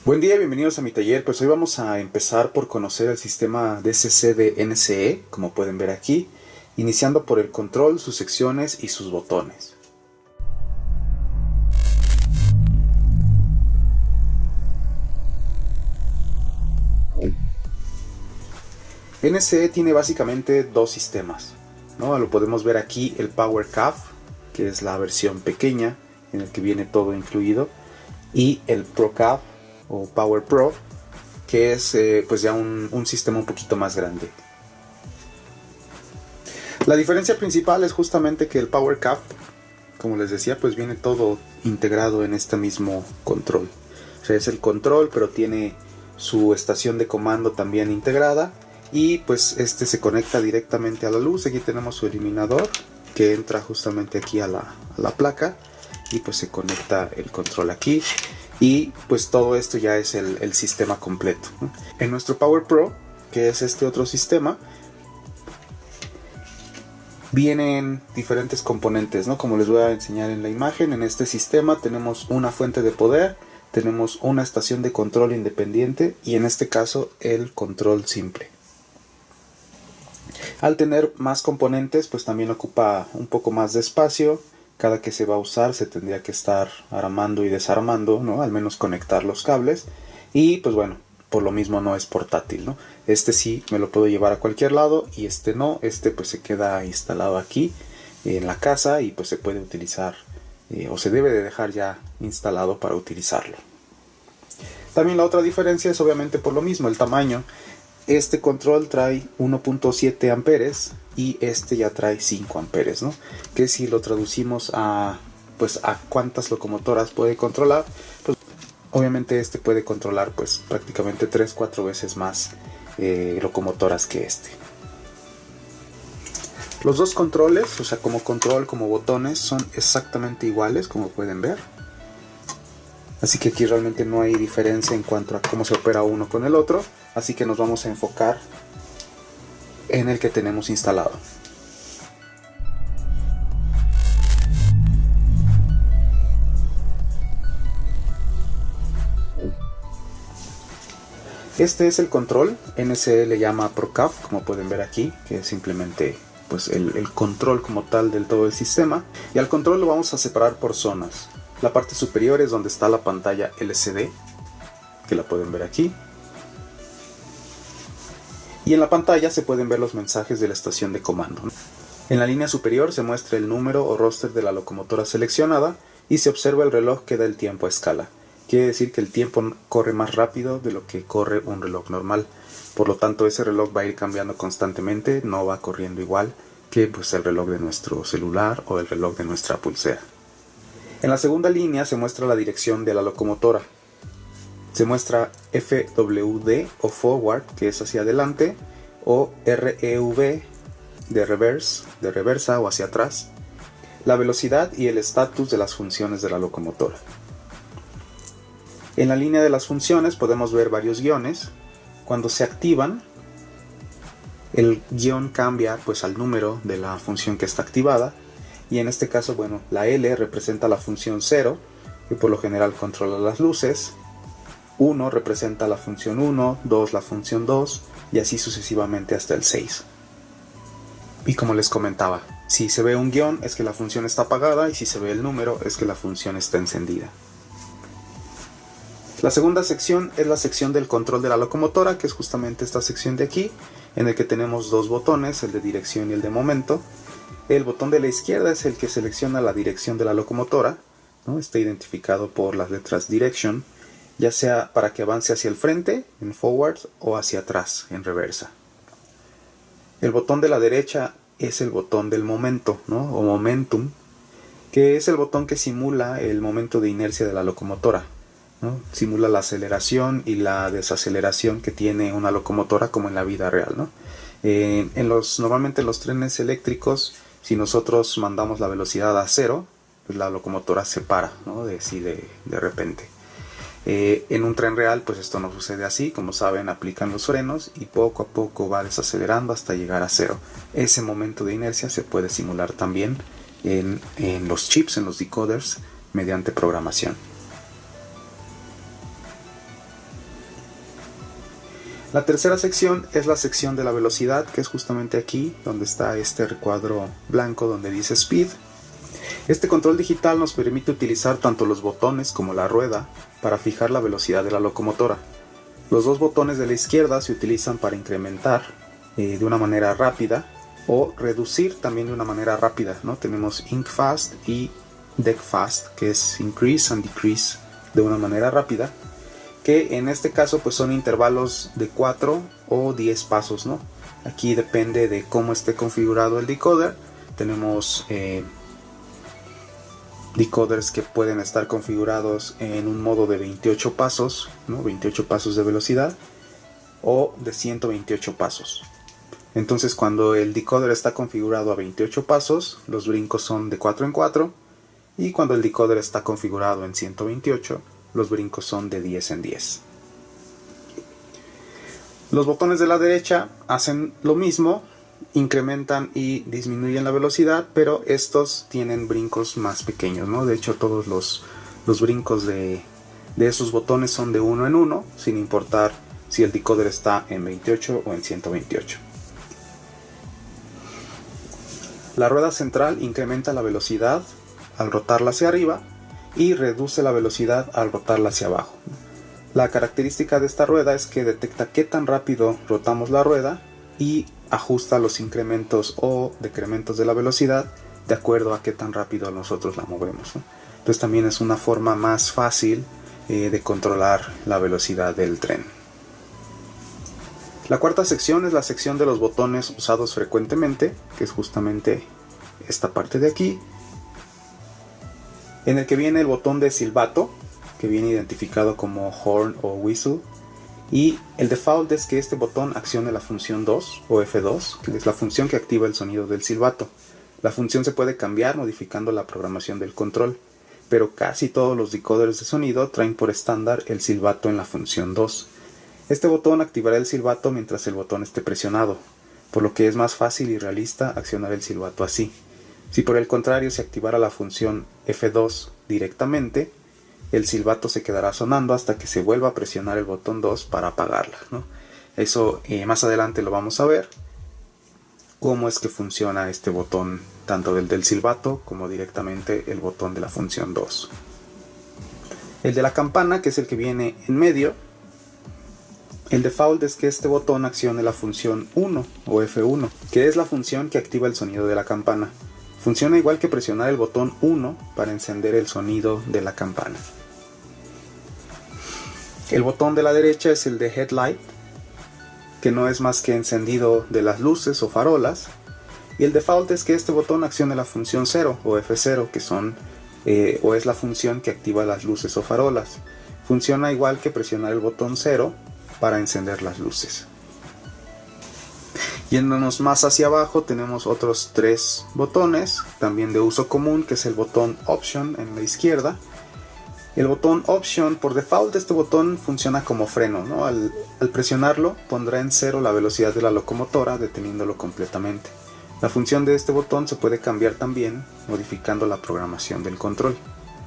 Buen día, bienvenidos a mi taller. Pues hoy vamos a empezar por conocer el sistema DCC de NCE, como pueden ver aquí, iniciando por el control, sus secciones y sus botones. NCE tiene básicamente dos sistemas, ¿no? Lo podemos ver aquí el PowerCAF, que es la versión pequeña en el que viene todo incluido, y el ProCAF o Power Pro, que es pues ya un sistema un poquito más grande. La diferencia principal es justamente que el PowerCAF, como les decía, pues viene todo integrado en este mismo control. O sea, es el control, pero tiene su estación de comando también integrada, y pues este se conecta directamente a la luz. Aquí tenemos su eliminador que entra justamente aquí a la placa, y pues se conecta el control aquí. Y pues todo esto ya es el sistema completo. En nuestro Power Pro, que es este otro sistema, vienen diferentes componentes, ¿no? Como les voy a enseñar en la imagen. En este sistema tenemos una fuente de poder, tenemos una estación de control independiente y en este caso el control simple. Al tener más componentes, pues también ocupa un poco más de espacio. Cada que se va a usar se tendría que estar armando y desarmando, ¿no? Al menos conectar los cables. Y pues bueno, por lo mismo no es portátil, ¿no? Este sí me lo puedo llevar a cualquier lado y este no. Este pues se queda instalado aquí en la casa y pues se puede utilizar o se debe de dejar ya instalado para utilizarlo. También la otra diferencia es obviamente por lo mismo, el tamaño. Este control trae 1.7 amperes y este ya trae 5 amperes, ¿no? Que si lo traducimos a cuántas locomotoras puede controlar, pues obviamente este puede controlar pues prácticamente 3-4 veces más locomotoras que este. Los dos controles, o sea, como control como botones, son exactamente iguales, como pueden ver. Así que aquí realmente no hay diferencia en cuanto a cómo se opera uno con el otro. Así que nos vamos a enfocar en el que tenemos instalado. Este es el control. NCE le llama ProCAF, como pueden ver aquí, que es simplemente pues el control como tal del todo el sistema. Y al control lo vamos a separar por zonas. La parte superior es donde está la pantalla LCD, que la pueden ver aquí. Y en la pantalla se pueden ver los mensajes de la estación de comando. En la línea superior se muestra el número o roster de la locomotora seleccionada y se observa el reloj que da el tiempo a escala. Quiere decir que el tiempo corre más rápido de lo que corre un reloj normal. Por lo tanto, ese reloj va a ir cambiando constantemente, no va corriendo igual que pues, el reloj de nuestro celular o el reloj de nuestra pulsera. En la segunda línea se muestra la dirección de la locomotora. Se muestra FWD o forward, que es hacia adelante, o REV de reversa o hacia atrás, la velocidad y el estatus de las funciones de la locomotora. En la línea de las funciones podemos ver varios guiones. Cuando se activan, el guión cambia pues al número de la función que está activada, y en este caso, bueno, la L representa la función 0, que por lo general controla las luces. 1 representa la función 1, 2 la función 2 y así sucesivamente hasta el 6. Y como les comentaba, si se ve un guión es que la función está apagada y si se ve el número es que la función está encendida. La segunda sección es la sección del control de la locomotora, que es justamente esta sección de aquí, en el que tenemos dos botones, el de dirección y el de momento. El botón de la izquierda es el que selecciona la dirección de la locomotora, ¿no? Está identificado por las letras direction, ya sea para que avance hacia el frente, en forward, o hacia atrás, en reversa. El botón de la derecha es el botón del momento, ¿no? O momentum, que es el botón que simula el momento de inercia de la locomotora, ¿no? Simula la aceleración y la desaceleración que tiene una locomotora como en la vida real, ¿no? Normalmente en los trenes eléctricos, si nosotros mandamos la velocidad a 0, pues la locomotora se para, ¿no? de repente. En un tren real pues esto no sucede así. Como saben, aplican los frenos y poco a poco va desacelerando hasta llegar a 0. Ese momento de inercia se puede simular también en los chips, en los decoders, mediante programación. La tercera sección es la sección de la velocidad, que es justamente aquí donde está este recuadro blanco donde dice Speed. Este control digital nos permite utilizar tanto los botones como la rueda para fijar la velocidad de la locomotora. Los dos botones de la izquierda se utilizan para incrementar de una manera rápida o reducir también de una manera rápida, ¿no? Tenemos Ink Fast y Deck Fast, que es Increase and Decrease de una manera rápida, que en este caso pues son intervalos de 4 o 10 pasos, ¿no? Aquí depende de cómo esté configurado el decoder. Tenemos decoders que pueden estar configurados en un modo de 28 pasos, ¿no? 28 pasos de velocidad o de 128 pasos. Entonces cuando el decoder está configurado a 28 pasos, los brincos son de 4 en 4, y cuando el decoder está configurado en 128, los brincos son de 10 en 10. Los botones de la derecha hacen lo mismo, incrementan y disminuyen la velocidad, pero estos tienen brincos más pequeños, ¿no? De hecho, todos los brincos de esos botones son de 1 en 1, sin importar si el decoder está en 28 o en 128. La rueda central incrementa la velocidad al rotarla hacia arriba y reduce la velocidad al rotarla hacia abajo. La característica de esta rueda es que detecta qué tan rápido rotamos la rueda y ajusta los incrementos o decrementos de la velocidad de acuerdo a qué tan rápido nosotros la movemos, ¿no? Entonces también es una forma más fácil de controlar la velocidad del tren. La cuarta sección es la sección de los botones usados frecuentemente, que es justamente esta parte de aquí, en el que viene el botón de silbato, que viene identificado como horn o whistle, y el default es que este botón accione la función 2 o F2, que es la función que activa el sonido del silbato. La función se puede cambiar modificando la programación del control, pero casi todos los decoders de sonido traen por estándar el silbato en la función 2. Este botón activará el silbato mientras el botón esté presionado, por lo que es más fácil y realista accionar el silbato así. Si por el contrario se activara la función F2 directamente, el silbato se quedará sonando hasta que se vuelva a presionar el botón 2 para apagarla, ¿no? Eso más adelante lo vamos a ver, cómo es que funciona este botón, tanto del silbato como directamente el botón de la función 2. El de la campana, que es el que viene en medio, el default es que este botón accione la función 1 o F1, que es la función que activa el sonido de la campana. Funciona igual que presionar el botón 1 para encender el sonido de la campana. El botón de la derecha es el de Headlight, que no es más que encendido de las luces o farolas. Y el default es que este botón accione la función 0 o F0, que son o es la función que activa las luces o farolas. Funciona igual que presionar el botón 0 para encender las luces. Yéndonos más hacia abajo tenemos otros 3 botones, también de uso común, que es el botón Option en la izquierda. El botón Option, por default este botón funciona como freno, ¿no? Al presionarlo pondrá en 0 la velocidad de la locomotora, deteniéndolo completamente. La función de este botón se puede cambiar también modificando la programación del control.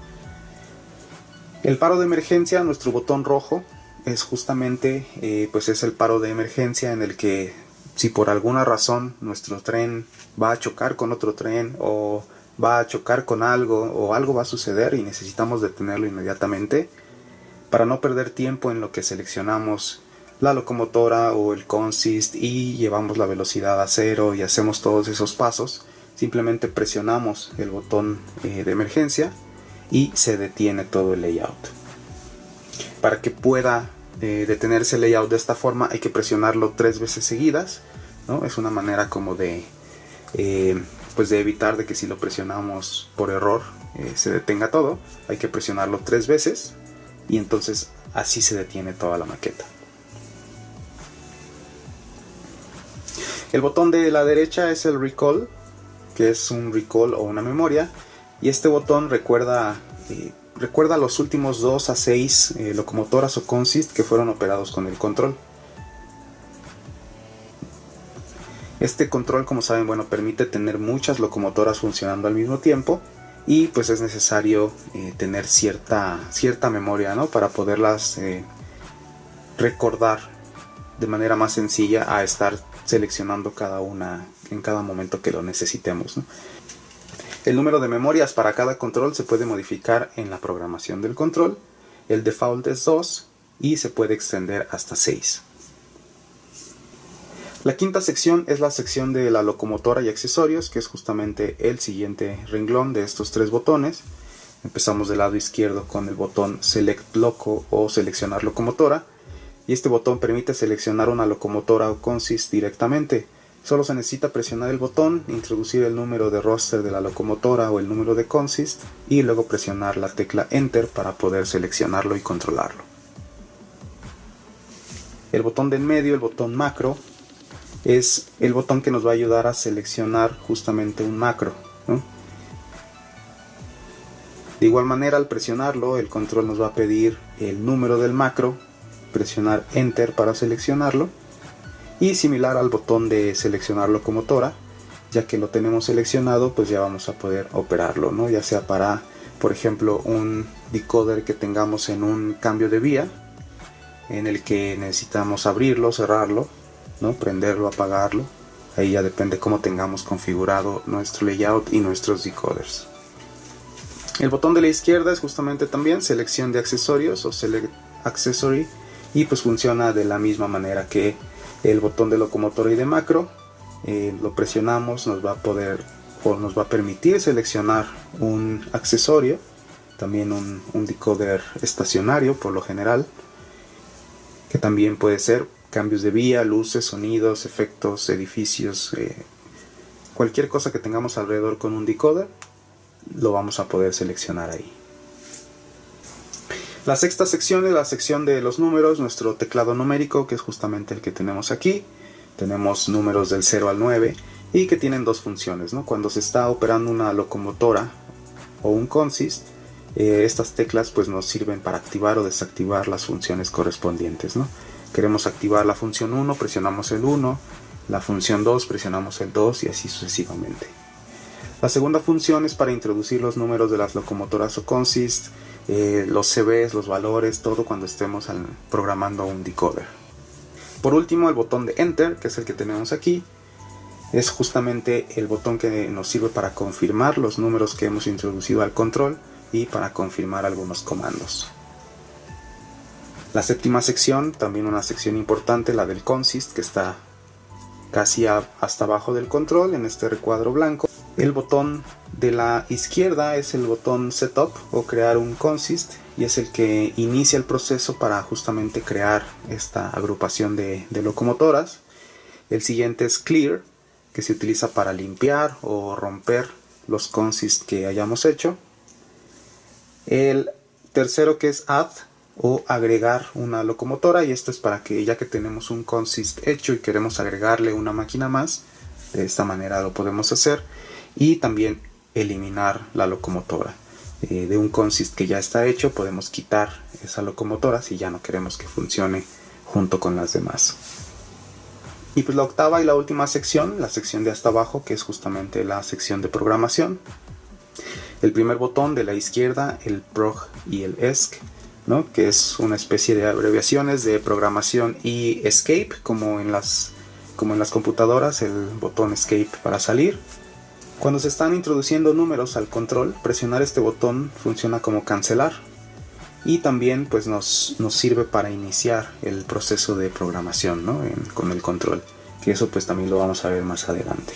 El paro de emergencia, nuestro botón rojo, es justamente pues es el paro de emergencia en el que si por alguna razón nuestro tren va a chocar con otro tren o va a chocar con algo o algo va a suceder y necesitamos detenerlo inmediatamente, para no perder tiempo en lo que seleccionamos la locomotora o el consist y llevamos la velocidad a 0 y hacemos todos esos pasos, simplemente presionamos el botón de emergencia y se detiene todo el layout. Para que pueda detenerse el layout de esta forma hay que presionarlo 3 veces seguidas, ¿no? Es una manera como de pues de evitar de que si lo presionamos por error se detenga todo. Hay que presionarlo 3 veces y entonces así se detiene toda la maqueta. El botón de la derecha es el Recall, que es un recall o una memoria, y este botón recuerda los últimos 2 a 6 locomotoras o consist que fueron operados con el control. Este control, como saben, bueno, permite tener muchas locomotoras funcionando al mismo tiempo y pues es necesario tener cierta memoria, ¿no? Para poderlas recordar de manera más sencilla a estar seleccionando cada una en cada momento que lo necesitemos, ¿no? El número de memorias para cada control se puede modificar en la programación del control. El default es 2 y se puede extender hasta 6. La quinta sección es la sección de la locomotora y accesorios, que es justamente el siguiente renglón de estos tres botones. Empezamos del lado izquierdo con el botón Select Loco o Seleccionar locomotora, y este botón permite seleccionar una locomotora o consist directamente. Solo se necesita presionar el botón, introducir el número de roster de la locomotora o el número de consist y luego presionar la tecla Enter para poder seleccionarlo y controlarlo. El botón de en medio, el botón macro, es el botón que nos va a ayudar a seleccionar justamente un macro, ¿no? De igual manera, al presionarlo, el control nos va a pedir el número del macro, presionar Enter para seleccionarlo, y similar al botón de seleccionar locomotora, ya que lo tenemos seleccionado, pues ya vamos a poder operarlo, ¿no? Ya sea para, por ejemplo, un decoder que tengamos en un cambio de vía, en el que necesitamos abrirlo, cerrarlo, ¿no? Prenderlo, apagarlo. Ahí ya depende cómo tengamos configurado nuestro layout y nuestros decoders. El botón de la izquierda es justamente también selección de accesorios o Select Accessory, y pues funciona de la misma manera que el botón de locomotora y de macro. Lo presionamos, nos va a permitir seleccionar un accesorio, también un decoder estacionario por lo general, que también puede ser cambios de vía, luces, sonidos, efectos, edificios, cualquier cosa que tengamos alrededor con un decoder, lo vamos a poder seleccionar ahí. La sexta sección es la sección de los números, nuestro teclado numérico, que es justamente el que tenemos aquí. Tenemos números del 0 al 9 y que tienen dos funciones, ¿no? Cuando se está operando una locomotora o un consist, estas teclas pues nos sirven para activar o desactivar las funciones correspondientes, ¿no? Queremos activar la función 1, presionamos el 1, la función 2, presionamos el 2 y así sucesivamente. La segunda función es para introducir los números de las locomotoras o consist, los CVs, los valores, todo cuando estemos programando un decoder. Por último, el botón de Enter, que es el que tenemos aquí, es justamente el botón que nos sirve para confirmar los números que hemos introducido al control y para confirmar algunos comandos. La séptima sección, también una sección importante, la del consist, que está casi hasta abajo del control en este recuadro blanco. El botón de la izquierda es el botón Setup o crear un consist, y es el que inicia el proceso para justamente crear esta agrupación de locomotoras. El siguiente es Clear, que se utiliza para limpiar o romper los consist que hayamos hecho. El tercero, que es Add o agregar una locomotora, y esto es para que, ya que tenemos un consist hecho y queremos agregarle una máquina más, de esta manera lo podemos hacer. Y también eliminar la locomotora. De un consist que ya está hecho podemos quitar esa locomotora si ya no queremos que funcione junto con las demás. Y pues la octava y la última sección, la sección de hasta abajo, que es justamente la sección de programación. El primer botón de la izquierda, el prog y el esc, ¿no? Que es una especie de abreviaciones de programación y escape, como en las computadoras, el botón escape para salir. Cuando se están introduciendo números al control, presionar este botón funciona como cancelar, y también pues nos sirve para iniciar el proceso de programación, ¿no? Con el control, que eso pues también lo vamos a ver más adelante.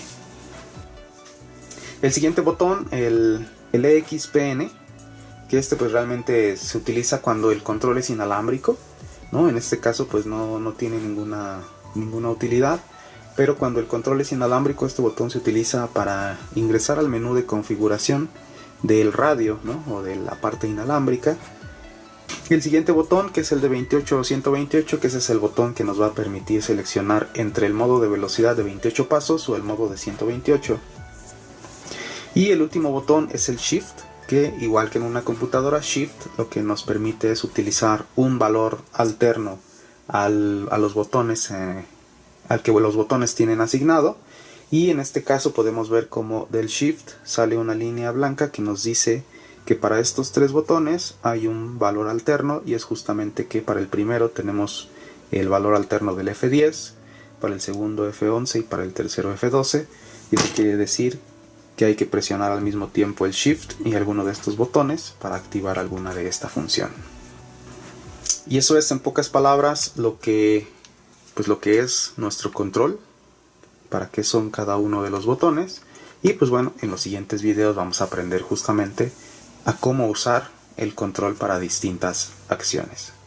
El siguiente botón, el EXPN, que este pues realmente se utiliza cuando el control es inalámbrico, ¿no? En este caso pues no tiene ninguna utilidad. Pero cuando el control es inalámbrico, este botón se utiliza para ingresar al menú de configuración del radio, ¿no? O de la parte inalámbrica. El siguiente botón, que es el de 28 o 128, que ese es el botón que nos va a permitir seleccionar entre el modo de velocidad de 28 pasos o el modo de 128. Y el último botón es el Shift, que igual que en una computadora, Shift lo que nos permite es utilizar un valor alterno a los botones al que los botones tienen asignado, y en este caso podemos ver como del Shift sale una línea blanca que nos dice que para estos tres botones hay un valor alterno, y es justamente que para el primero tenemos el valor alterno del F10, para el segundo F11 y para el tercero F12. Y eso quiere decir que hay que presionar al mismo tiempo el Shift y alguno de estos botones para activar alguna de esta función. Y eso es en pocas palabras lo que es nuestro control, para qué son cada uno de los botones. Y pues bueno, en los siguientes videos vamos a aprender justamente a cómo usar el control para distintas acciones.